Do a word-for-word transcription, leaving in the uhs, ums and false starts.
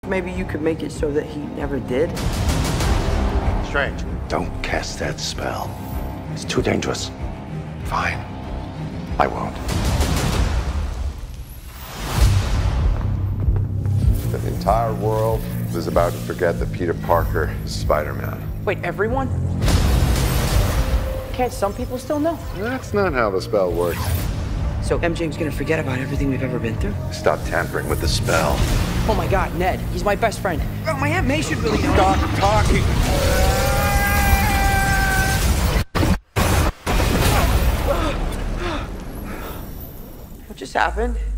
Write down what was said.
Maybe you could make it so that he never did? Strange. Don't cast that spell. It's too dangerous. Fine. I won't. The entire world is about to forget that Peter Parker is Spider-Man. Wait, everyone? Can't some people still know? That's not how the spell works. So M J's gonna forget about everything we've ever been through? Stop tampering with the spell. Oh my God, Ned, he's my best friend. Oh, my Aunt May should really know. Stop talking! What just happened?